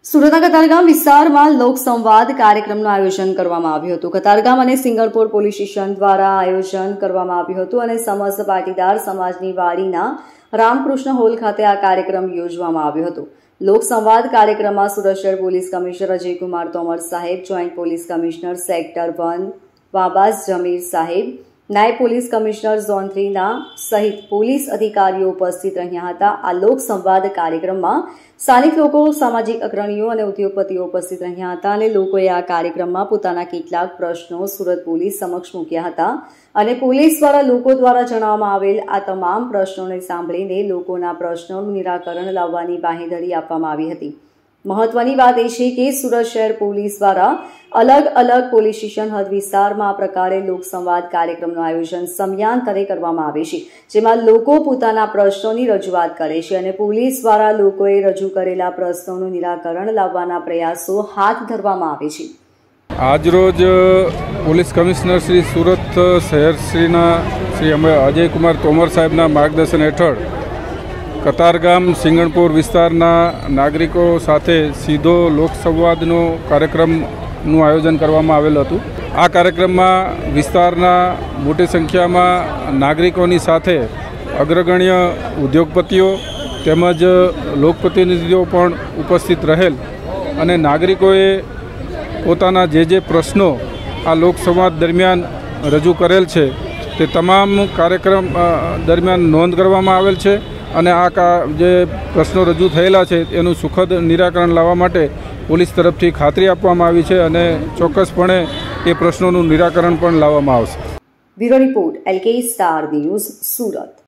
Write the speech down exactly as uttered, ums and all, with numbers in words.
સુરતના કતારગામ વિસ્તારમાં લોક સંવાદ કાર્યક્રમનું આયોજન કરવામાં આવ્યું હતું। કતારગામ અને સિંગણપોર પોલીસ સ્ટેશન દ્વારા આયોજન કરવામાં આવ્યું હતું અને સમસ્ત પાટીદાર સમાજની વાડીના રામકૃષ્ણ હોલ ખાતે આ કાર્યક્રમ યોજવામાં આવ્યો હતો। લોક સંવાદ કાર્યક્રમમાં સુરત શહેર પોલીસ કમિશનર અજયકુમાર તોમર સાહેબ, joint police commissioner sector one વાબાઝ જમીર સાહેબ, નાયબ પોલીસ કમિશનર ઝોન થ્રીના સહિત પોલીસ અધિકારીઓ ઉપસ્થિત રહ્યા હતા। આ લોક સંવાદ કાર્યક્રમમાં સ્થાનિક લોકો, સામાજિક અગ્રણીઓ અને ઉદ્યોગપતિઓ ઉપસ્થિત રહ્યા હતા અને લોકોએ આ કાર્યક્રમમાં પોતાના કેટલાક પ્રશ્નો સુરત પોલીસ સમક્ષ મૂક્યા હતા અને પોલીસ દ્વારા લોકો દ્વારા જણાવવામાં આવેલ આ તમામ પ્રશ્નોને સાંભળીને લોકોના પ્રશ્નોનું નિરાકરણ લાવવાની બાંહેધરી આપવામાં આવી હતી। મહત્વની વાત એ છે કે સુરત શહેર પોલીસ દ્વારા અલગ અલગ પોલીસ સ્ટેશન હદ વિસ્તારમાં આ પ્રકારે લોક સંવાદ કાર્યક્રમનું આયોજન સમયાંતરે કરવામાં આવે છે, જેમાં લોકો પોતાના પ્રશ્નોની રજૂઆત કરે છે અને પોલીસ દ્વારા લોકોએ રજૂ કરેલા પ્રશ્નોનું નિરાકરણ લાવવાના પ્રયાસો હાથ ધરવામાં આવે છે। આજરોજ પોલીસ કમિશનર શ્રી સુરત શહેર શ્રીના શ્રી અજયકુમાર તોમર સાહેબના માર્ગદર્શન હેઠળ કતારગામ સિંગણપોર વિસ્તારના નાગરિકો સાથે સીધો લોકસંવાદનો કાર્યક્રમનું આયોજન કરવામાં આવેલું હતું। આ કાર્યક્રમમાં વિસ્તારના મોટી સંખ્યામાં નાગરિકોની સાથે અગ્રગણ્ય ઉદ્યોગપતિઓ તેમજ લોકપ્રતિનિધિઓ પણ ઉપસ્થિત રહેલ અને નાગરિકોએ પોતાના જે જે પ્રશ્નો આ લોકસંવાદ દરમિયાન રજૂ કરેલ છે તે તમામ કાર્યક્રમ દરમિયાન નોંધ કરવામાં આવેલ છે અને આ જે પ્રશ્નો રજૂ થયેલા છે એનું સુખદ નિરાકરણ લાવવા માટે પોલીસ તરફથી ખાતરી આપવામાં આવી છે અને ચોક્કસપણે એ પ્રશ્નોનું નિરાકરણ પણ લાવવામાં આવશે। Bureau report, LK star news, Surat.